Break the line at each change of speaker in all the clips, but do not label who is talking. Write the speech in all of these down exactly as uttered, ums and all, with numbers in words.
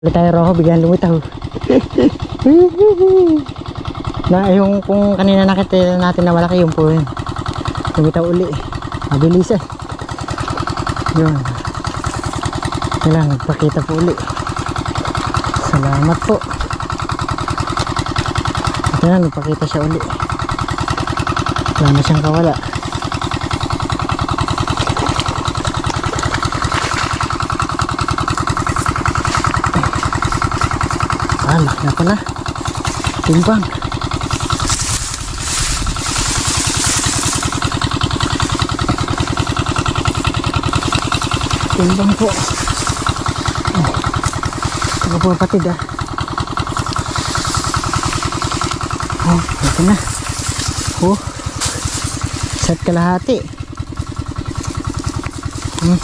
Ulit tayo roho, bigyan lumitaw. Na yung kung kanina nakita natin na malaki yung po yun. Lumitaw uli. Mabilis eh. Yun. Kailangan magpakita po uli. Salamat po. Ito na, nagpakita siya uli. Wala na siyang kawala. Ah, laki na pala. Timbang. Timbang po. Oh. Ito po patid ah. Oh, ito na. Oh. Isa't kalahati. Hmm.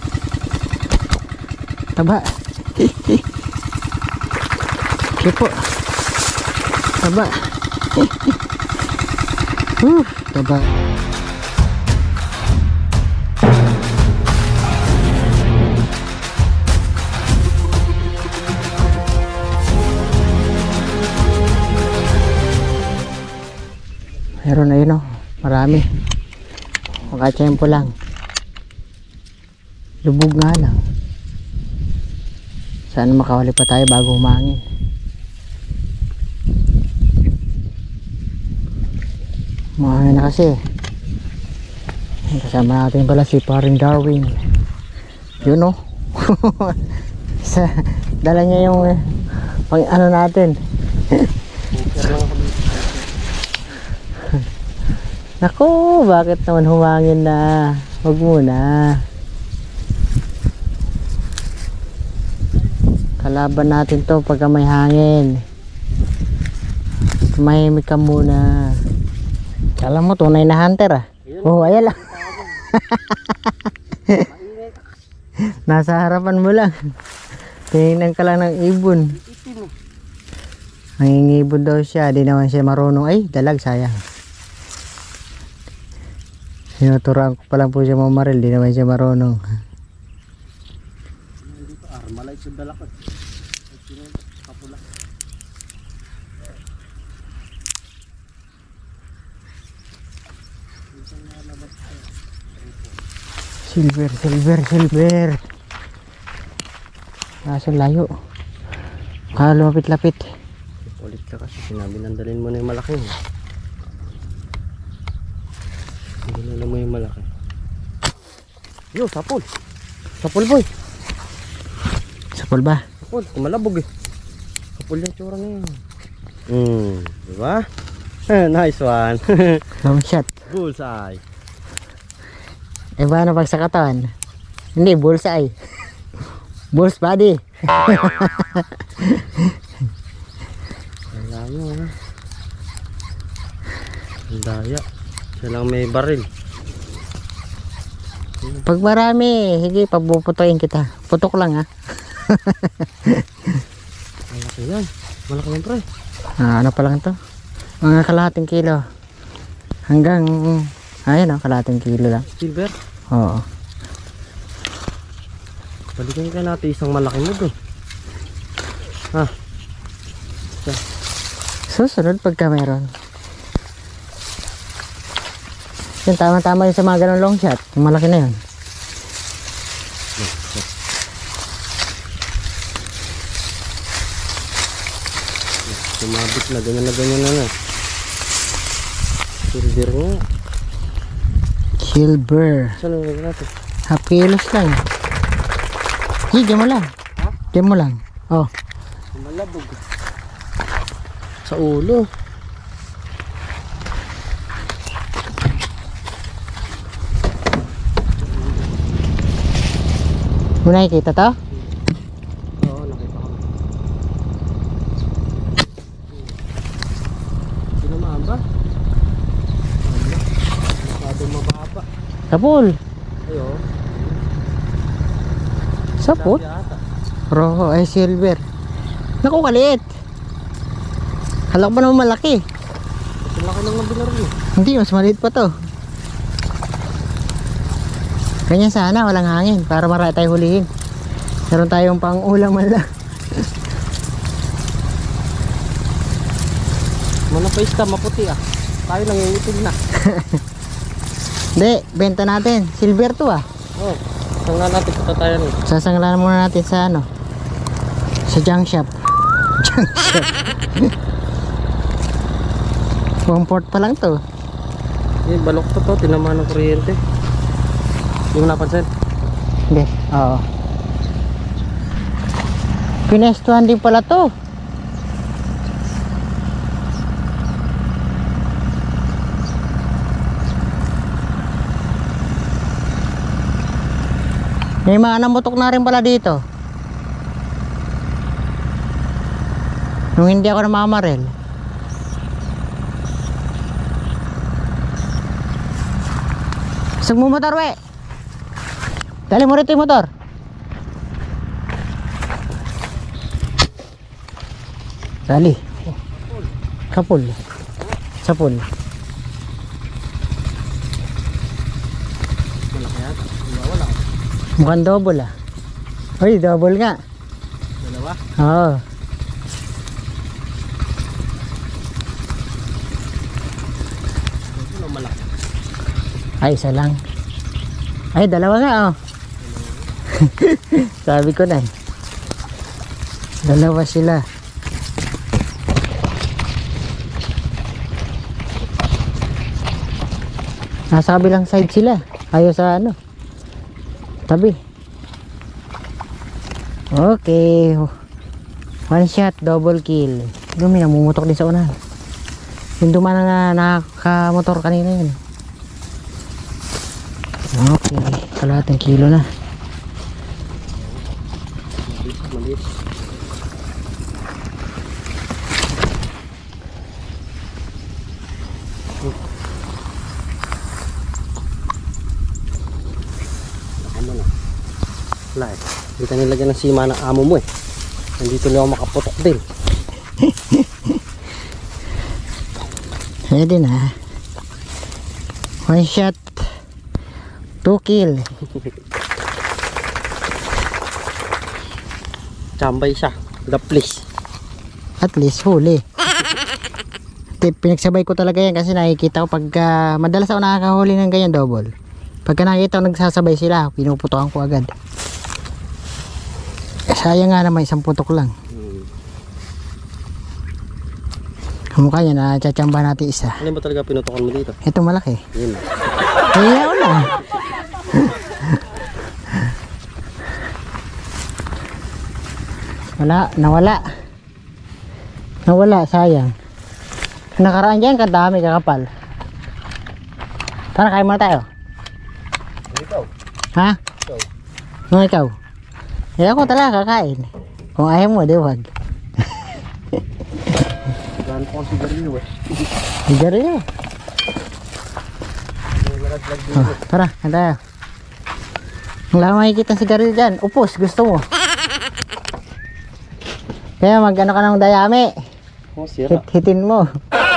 Taba. Okay po. Taba. uh, taba. Meron na yun, oh. Marami. Makatsyempo lang. Lubog nga lang. Sana makahuli pa tayo bago humangin. Mahangin na kasi. Kasama natin pala si paring Darwin. Yun, oh. Sa, dala niya yung eh, pang ano natin. Naku, bakit naman humangin na? Huwag muna. Kalaban natin to pagka may hangin. Tumahimik ka muna. Alam mo, tunay na hunter ah. Oh, ayan lang. Nasa harapan mo lang. Tingnan ka lang ng ibon. Nangingibon daw siya. Di naman siya marunong. Ay, dalag, sayang. Sinuturuan ko pa lang po siya mamaril. Di naman siya marunong.
Dito, armalite sa dalakot. Kapula.
Silver, silver, silver. Nasa layo. Ah, lumapit-lapit.
Ulit ka kasi sinabi nandalin mo na yung malaki. Nandalin mo yung malaki. Yo, sapol. Sapol boy.
Sapol ba?
Sapol, kumalabog eh. Sapol yung tsura na yun. Hmm, diba? Nice one.
Long shot.
Bullseye.
Eh paano pag sa katawan? Hindi, bullseye. Bull's body.
Wala mo ha. Ang daya. Siya lang may baril.
Pag marami, sige, papuputuin kita. Putok lang ha.
Malaki yan. Malaki yan pre.
Ah, ano pa lang to? Mga kalahating kilo. Hanggang, ayun o, kalahating kilo lang.
Silver.
Oo.
Balikan ka natin isang malaki mo doon. Ha? Isa.
Susunod pagka meron. Yung tama-tama yun sa mga ganun long shot. Yung malaki na yun.
Sumabit na, ganyan na ganyan na na. Silver nga.
Silver.
Saan ang gagawin natin?
Half kilos lang. Hey, diyan mo lang.
Ha?
Diyan mo lang. Oh.
Malabog. Sa ulo.
Mo nakikita to?
Oo, nakita ko. Hindi na maaba. Masyadong mababa.
Sapul.
Ayo.
Sapul? Roho ay silver. Naku, kaliit. Hala ko ba naman malaki?
Kasi laki lang ng binar mo.
Hindi, mas maliit pa to. Ganyan sana, walang hangin para marami tayo hulihin. Meron tayong pang ulam man lang.
Mana pa ista, maputi ah. Tayo nangingitim na.
Hindi, benta natin. Silver to ah.
Oh, saan nga natin punta tayo rin?
Sasanglan muna natin sa ano? Sa junk shop. Junk shop. One port pa lang to.
Eh, balok to to, tinamaan ng kuryente. Hindi mo napansin?
Hindi, oo. Pinestuhan din pala to. May mga namutok na rin pala dito. Nung hindi ako namamarel. Sag mo motor, we. Dali mo rito yung motor. Dali. Kapul. Sapul.
Malaki yata. Wala.
Mukhang double ah. Uy, double nga.
Dalawa?
Oo.
Ano malaki?
Ay, isa lang. Ay, dalawa nga oh. Sabi ko na. Dalawa sila. Nasa kabilang side sila. Ayaw sa ano. Tabi. Okay. One shot, double kill. Dumi, namumutok din sa unahan. Yung dumaan na nakamotor kanina yun. Okay. Kalahating kilo na.
Maliit, maliit. Ano na? Wala eh. Hindi ka nilagyan ng sima ng amo mo eh. Nandito lang ako makaputok din.
Pwede na. One shot, two kill.
Chambay siya. The place.
At least huli. Tip, pinagsabay ko talaga yan kasi nakikita ko pagka madalas ako nakakahuli ng ganyan double. Pagka nakikita ko nagsasabay sila, pinuputokan ko agad. Sayang nga naman, isang putok lang.
Hmm.
Kamukha niya na tsatsambahan natin isa.
Ano ba talaga pinutokan mo dito?
Ito malaki.
Yun na.
Kaya ako na. Wala, nawala. Nawala, sayang. Nakaraan dyan, kadami, kakapal. Tara, kain muna tayo.
Ikaw?
Ha?
Ikaw?
Nung ikaw? Eh ako talaga kakain. Kung ayaw mo, di wag.
Gano'n po ang sigarilyo eh.
Sigarilyo.
Nalaglag din.
Oh, tara, kain tayo. Wala kang makikita sigarilyo dyan. Upos, gusto mo. Kaya mag ano ka ng dayami.
Oh, sira.
Hit hitin mo.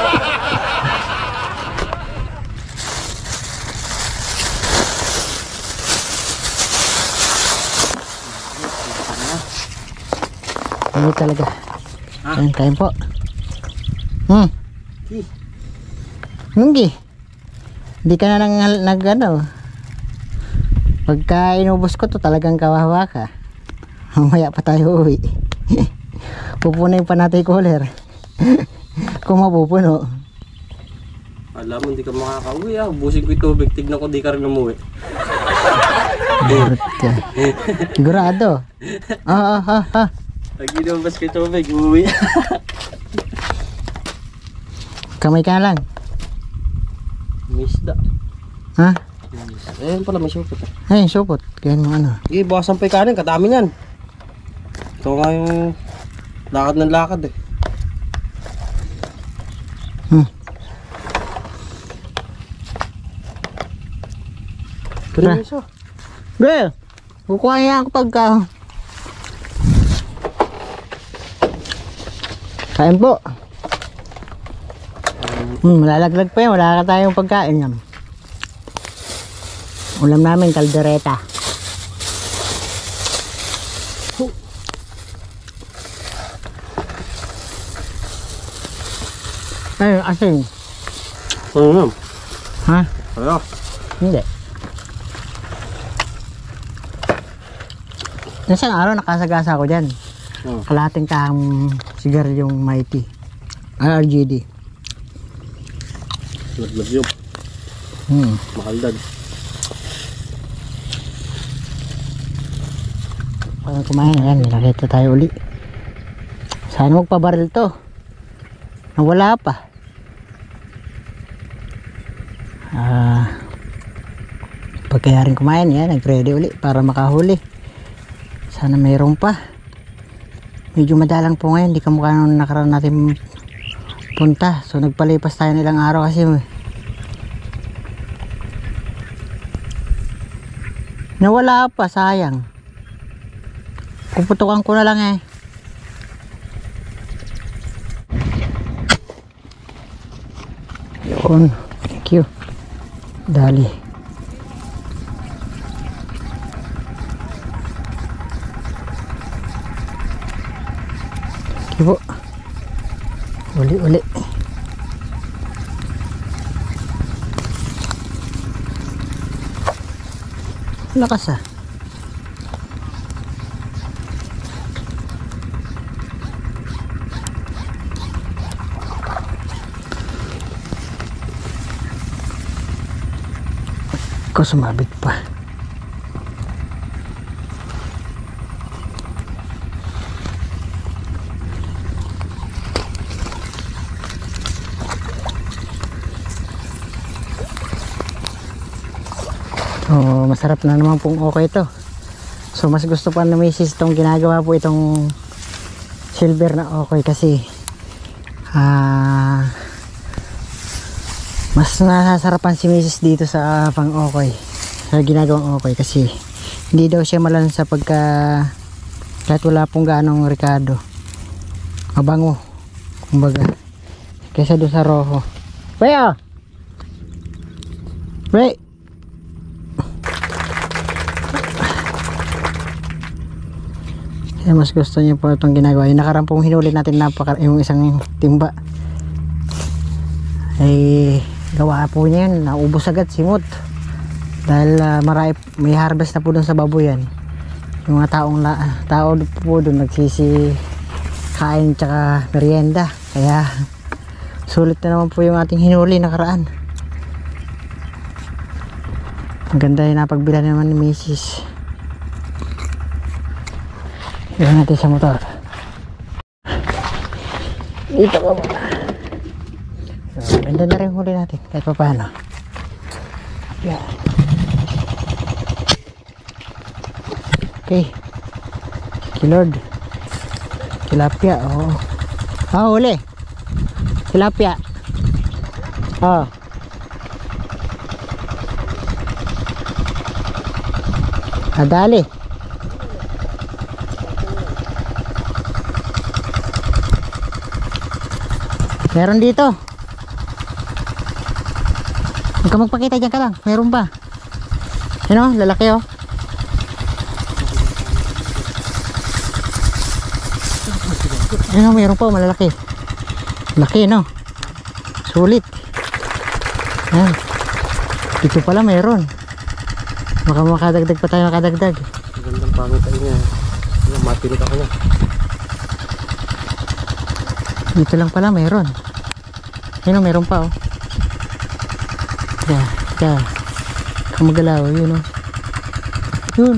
Ano talaga?
Ah.
Ayan, kain po. Hmm.
Eh,
Nunggi. Hindi ka na nang, nag ano. Pagka inubos ko to talagang kawawa ka. Mamaya pa tayo uwi. Pupunin pa natin yung cooler. Kung mapupuno.
alam mo, hindi ka makakauwi ah. Ubusin ko yung tubig. Tignan ko, di ka rin umuwi.
Burot ka. Sigurado. Ah, ah, ah, ah.
Pag inubas ko yung tubig, umuwi.
Kamay ka lang.
Misda.
Ha?
Ayun pala, may supot.
Ay, supot. Kaya mo ano.
Eh, bawasan pa yung kanin. Kadami yan. Ito nga yung lakad ng lakad eh.
Hmm.
Ganun yung isa.
Girl, kukuha niya ako pagka... Kain po. Hmm, malalaglag pa yan. Wala ka tayong pagkain yan. Ulam namin, kaldereta. Ay, asin.
Ano yun?
Ha?
Ano?
Hindi. Isang araw nakasagasa ako dyan.
Oh.
Kalahating kahang sigaryong Mighty. R G D.
Laglag yun.
Hmm.
Makaldag.
Pag kumain, ayan, may nakita tayo uli. Sana magpabaril to. Nawala pa. Ah, pag kaya rin kumain, yan, nag-ready uli para makahuli. Sana mayroon pa. Medyo madalang po ngayon, di kamukha nung nakaraan natin punta. So nagpalipas tayo ng ilang araw kasi nawala pa, sayang. Puputukan ko na lang eh. Yun. Thank you. Dali. Thank you po. Uli-uli. Lakas ah. Ko sumabit pa. So, masarap na naman pong okay ito. So, mas gusto pa na misis itong ginagawa po itong silver na okay kasi ah mas nasasarapan si misis dito sa pang okay, sa ginagawang okay kasi hindi daw siya malansa pagka kahit wala pong ganong Ricardo, mabango kumbaga kaysa doon sa roho. Wey ah! Wey! Kaya mas gusto niya po itong ginagawa. Yung nakarang pong hinuli natin napaka, yung isang timba ay gawa po niya yan, naubos agad simot dahil uh, marami, may harvest na po doon sa baboyan. Yung mga taong la, tao po doon nagsisi kain tsaka merienda, kaya sulit na naman po yung ating hinuli nakaraan. Maganda yung napagbilan naman ni misis. Iwan natin sa motor. Dito ka muna. So, ganda na rin huli natin kahit pa paano. Yan. Okay. Thank you Lord. Tilapia. Oh. Ah, huli. Tilapia. Oh. Adali. Meron dito. Huwag ka magpakita dyan ka lang. Meron ba? Ano? Lalaki oh. Ano? Meron pa oh. Malalaki. Laki no? Sulit. Yan. Dito pala meron. Baka makadagdag pa tayo makadagdag.
Gandang pangit tayo niya. Matilit ako na.
Dito lang pala meron. Ayun o, meron pa oh. Yeah, yeah. Kamagalaw, yun oh. Yun.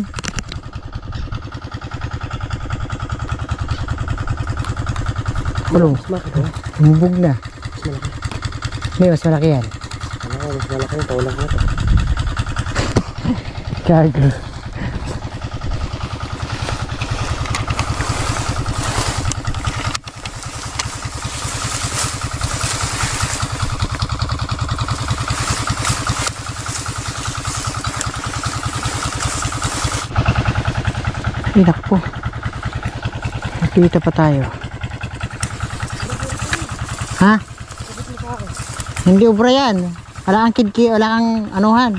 Kulong.
Mas malaki oh.
Lumubog na.
Mas malaki.
May mas malaki yan.
Ano ko, mas malaki yung taulang ko.
Gago. Ay nakpo, nakita pa tayo. Ha? Hindi ubra yan. Wala kang kidki, wala kang anuhan,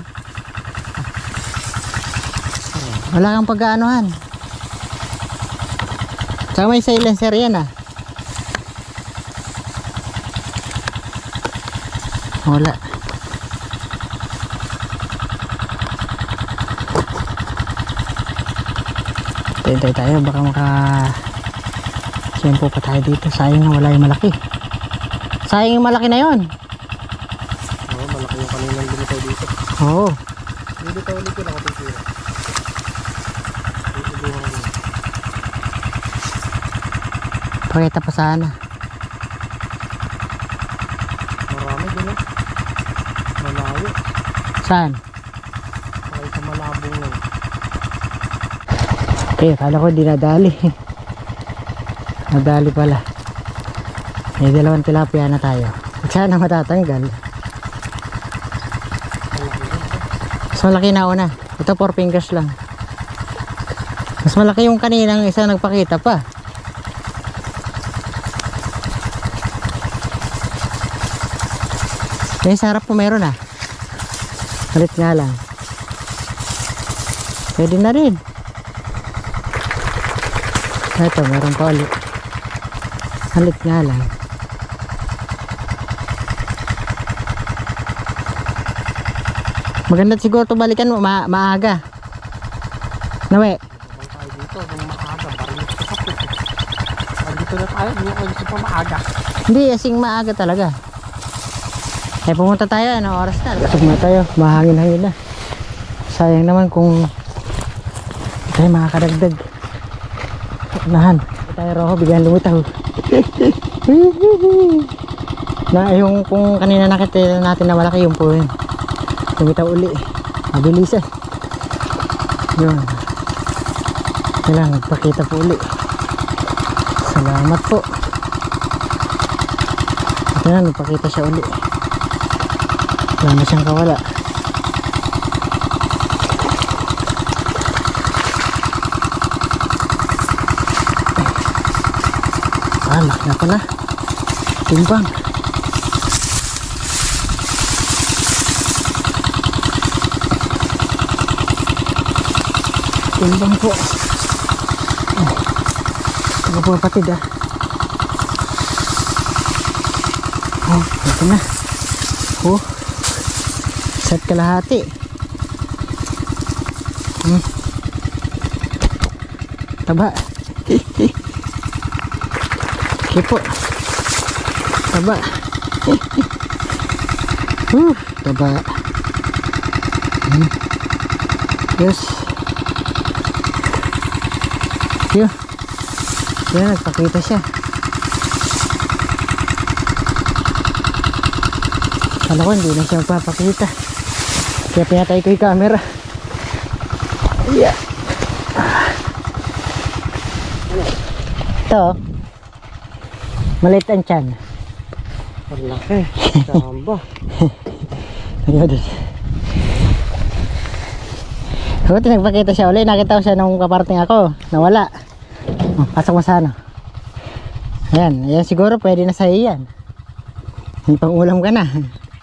wala kang pag-aanuhan. Tsaka may silencer yan ah. Wala. Hintay tayo, baka maka siyempo pa tayo dito. Sayang na wala yung malaki. Sayang yung malaki na yon.
Oo, malaki yung kaninang lumitaw dito.
Oo.
Hindi tayo ulit yun ako titira.
Pakita pa sana.
Marami din eh. Malayo.
Saan?
Kahit sa malabong lang.
Eh, kala ko dinadali. Nadali pala. May dalawang tilapia na tayo. Sana matatanggal. Mas malaki na una. Ito four fingers lang. Mas malaki yung kaninang isa nagpakita pa. Yung sa harap po meron ah. Halit nga lang. Pwede na rin. Ito, meron pa ulit. Halit nga lang. Maganda siguro ito balikan mo, ma maaga. Nawe.
Habang tayo dito, kung maaga, barinig sa kapit. Dito na tayo, hindi ako gusto pa maaga.
Hindi, asing maaga talaga. Eh, pumunta tayo, ano oras na? Lasog na tayo, mahangin-hangin na. Sayang naman kung tayo makakadagdag. Nahan. Tayo roho, bigyan lumitaw. Na yung kung kanina nakita natin na malaki yung po yun. Lumitaw uli. Mabilis eh. Yun. Kailangan nagpakita po uli. Salamat po. Ito na, nagpakita siya uli. Wala na siyang kawala. Ah, laki na pala. Timbang. Timbang po. Oh. Ito po patid ah. Oh, ito na. Oh. Set kalahati. Hmm. Taba. Okay po. Taba. uh, taba. Hmm. Yes. Yun. Yan, nagpakita siya. Kala ko hindi na siya magpapakita. Kaya pinatay ko yung camera. Yeah. Ito. Maliit ang tiyan.
Ang laki. Samba.
Ayun. Buti nagpakita siya ulit. Nakita ko siya nung kaparting ako. Nawala. Oh, pasok mo sana. Ayan. Ayan siguro pwede na sa'yo yan. May pang-ulam ka na.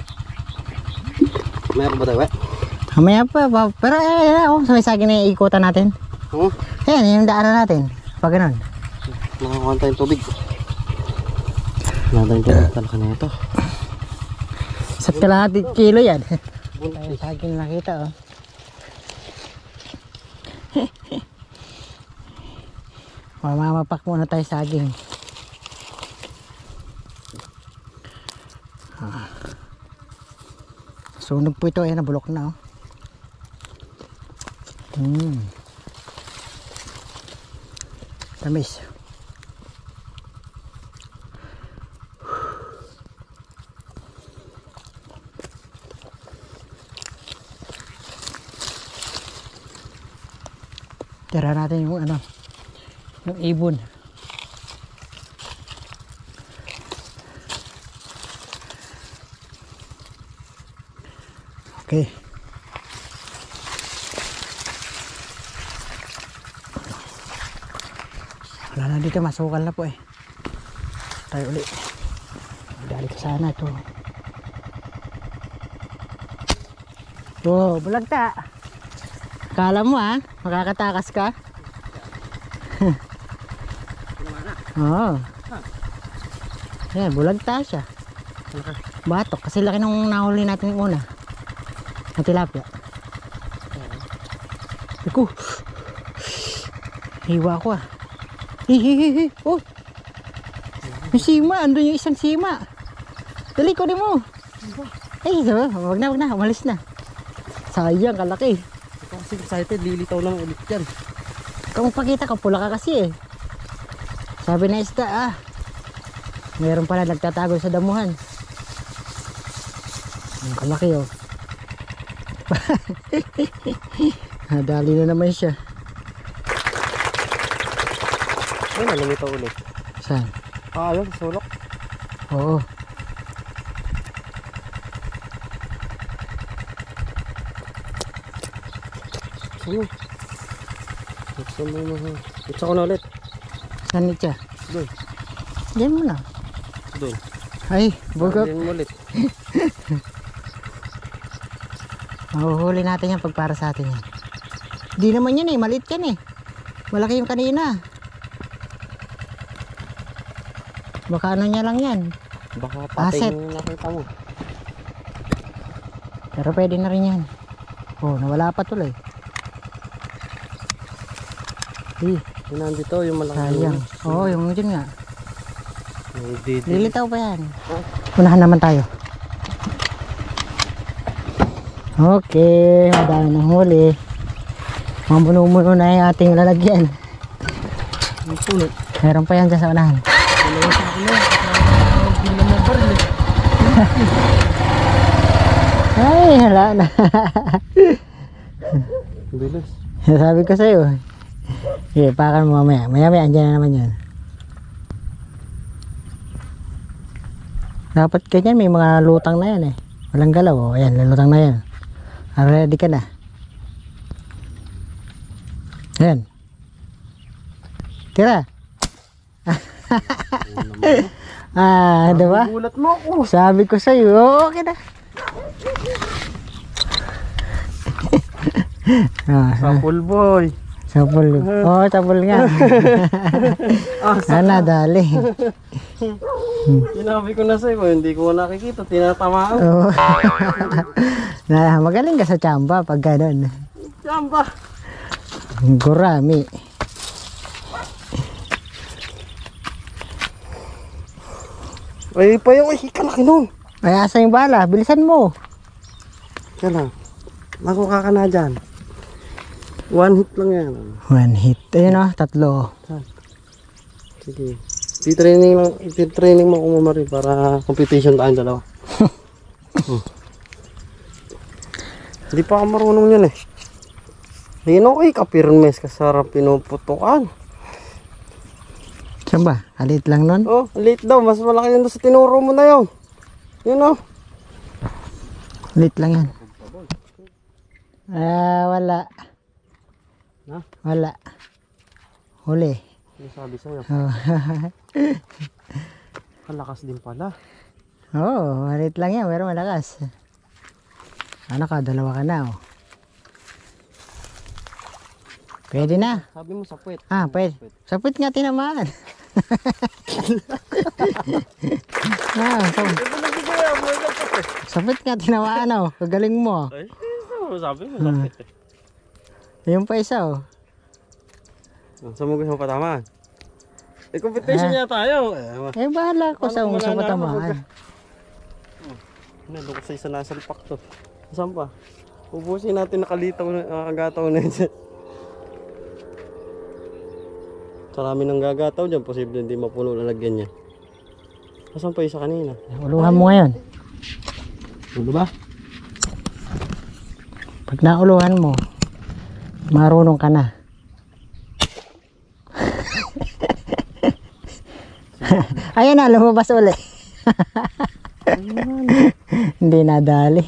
Meron ba tayo eh?
Mamaya pa, pa. Pero eh, oh, sa may saging na iikutan natin.
Oo.
Ayan, yung daanan natin. Pag ganun.
Nakakuha tayong tubig. Wala tayong tubig. Talaka na ito.
Isa't kalahati kilo yan. Tayo saging nakita oh. Mamamapak muna tayo saging. Ah. Sunog po ito, ayan, nabulok na oh. Hmm. Tamis. Tira natin yung ano, yung ibon. Okay. Wala na dito, masukal na po eh. Tayo ulit. Dali ka sana ito. Oh, bulagta. Kala mo ah, makakatakas ka? Oo. Oh. Yan, bulagta siya. Batok, kasi laki nung nahuli natin yung una. Ang tilapia. Ako. Hiwa ko ah. Hihihihi. Oh. Yung sima, andun yung isang sima. Dali, kunin mo. Ay, so, wag na, wag na, umalis na. Sayang, kalaki.
Kasi excited, lilitaw lang ulit yan.
Kung pakita ka, pula ka kasi eh. Sabi na isda ah. Meron pala nagtatago sa damuhan. Ang kalaki oh. Nadali na naman siya.
Ay, nalumitaw ulit.
Saan?
Ah, ayun, sulok.
Oo.
Saan mo? Saan mo mahal? Itsa ko na ulit.
Saan siya?
Doon.
Diyan mo na.
Doon.
Ay, bugok.
Diyan mo ulit.
Mahuhuli natin yan pag para sa atin yan. Di naman yan eh, maliit yan eh. Malaki yung kanina. Baka ano niya lang yan.
Baka patay
Aset.
yung nakita mo.
Pero pwede na rin yan. Oh, nawala pa tuloy. Eh,
Yung nandito, yung malaki.
sayang. Oo, oh, yung dyan nga.
Yung didi.
Lilitaw pa yan. Unahan naman tayo. Okay, madami ng huli. Mamuno-muno na yung ating lalagyan.
Ang sulit.
Meron pa yan dyan sa unahan.
Dalawa sa akin na. Hindi naman baril eh.
Ay, hala na.
Bilis.
Sabi ko sa'yo. Sige, pakan mo mamaya. Maya-maya, andyan na naman yun. Dapat ganyan, may mga lutang na yan eh. Walang galaw. Oh. Ayan, lulutang na yan. Ready ka na. Ayan. Tira. Ah, diba?
Gulat mo ako.
Sabi ko sa'yo, oh, okay na. Ah,
Sapul boy.
sapul. Oh, sapul nga. Ah, nadali.
Sinabi ko na sa'yo, hindi ko nakikita. Tinatamaan.
Oh. Na, magaling ka sa tsamba pag gano'n.
Samba.
Gurami.
Ay, pa yung ay, kalaki nun.
Ay, asa yung bala? Bilisan mo.
Yan lang. Makuha ka na dyan. One hit lang yan.
One hit. Ayun o, tatlo.
Sige. Titraining lang, titraining mo kung mamari para competition tayong dalawa. hmm. Hindi pa ako marunong yun eh. Hindi na ako eh, kapirmes kasarap pinuputukan.
Saan ba? Kalit lang nun?
Oh, late daw. Mas malaki yun doon sa tinuro mo na yun. Yun oh.
Lit lang yan. Ah, wala.
Ha?
Wala. Huli.
Ano sabi sa'yo?
Oh.
Kalakas din pala.
Oo, oh, malit lang yan. Pero malakas. Ano ka? Dalawa ka na oh. Pwede na.
Sabi mo sa puwet.
Ah, pwede. Sapit nga tinamaan. Ah, sap sapit nga tinamaan oh. Kagaling mo.
Ay, sabi mo sa puwet eh.
Yung pa isa oh.
Saan mo gusto mo patamaan? Eh, competition niya tayo. Eh,
Eh, bahala ko sa
Wala
gusto mo
na ako,
tamaan.
Nandun ko sa isa nasa lipak to. Saan pa? Ubusin natin nakalitaw na, nakagataw na yun. Karami ng gagataw dyan, posible hindi mapuno lalagyan niya. Saan pa isa kanina?
Uluhan mo ngayon.
Ulo ba?
Pag nauluhan mo, marunong ka na. Ayan na, lumabas uli. Hindi nadali.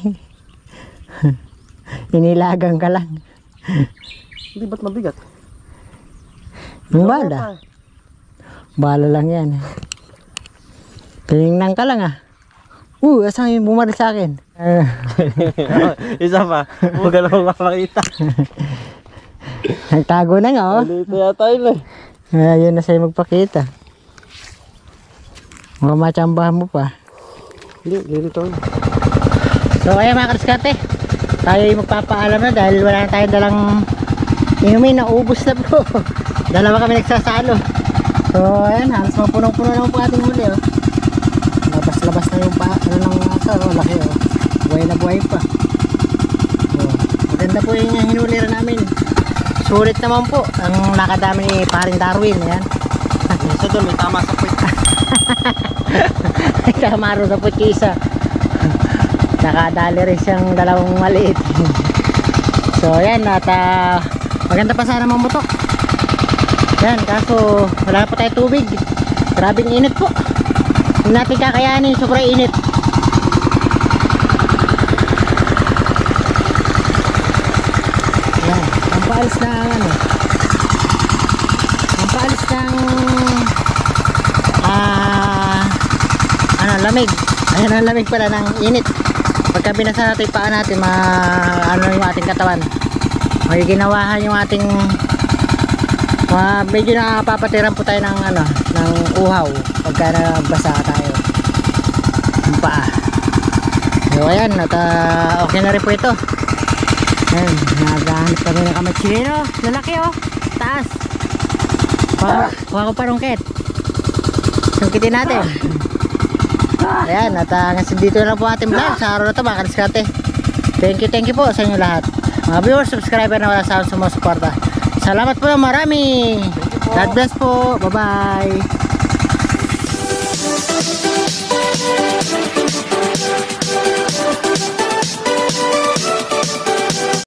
Inilagang ka lang.
Hindi, ba't mabigat?
Yung bala. Bala lang yan. Tinignan ka lang ah. Uh, asan yung bumaril sa akin?
Isa pa, huwag ka lang makakita.
Nagtago na nga oh.
Dito yata yun eh.
Ayun na sa'yo magpakita. Mga matsambahan mo pa.
Hindi, lilito.
So ayan mga kadiskarte, tayo ay magpapaalam na dahil wala na tayong dalang inumin, naubos na po. Dalawa kami nagsasalo. So ayan, halos mga punong-puno naman po ating huli oh. Labas-labas na yung pa, ano nang ito, oh, laki oh. Buhay na buhay pa. Oh, maganda po yung hinulira namin. Sulit naman po ang lakadami ni paring Darwin. Ayan.
Isa doon, may tama sa puwit.
May tama rin sa putkisa. Nakadali rin siyang dalawang maliit. So ayan, at uh, maganda pa sana mamutok. Yan, kaso wala pa tayo tubig. Grabing init po. Hindi natin kakayanin, sobrang init. Yan, ang paalis na ano, ang paalis ng ah, ano, lamig. Ayan ang lamig pala ng init. Pagka binasa natin yung paa natin, ma, ano yung ating katawan, may ginawahan yung ating ma, medyo napapatiran po tayo ng ano, ng uhaw pagka nabasa tayo yung paa. So ayan, at uh, okay na rin po ito. Ayan, nagahanap kami ng kamatsilino. Lalaki oh, taas. Kuha kuha ko pa rungkit. Sungkitin natin. Ayan, at uh, hanggang dito na lang po ating vlog sa araw na ito mga kadiskarte. Thank you, thank you po sa inyo lahat. Mga viewers, subscriber na wala sa sumusuporta. Salamat po ng marami. God bless po. Bye bye.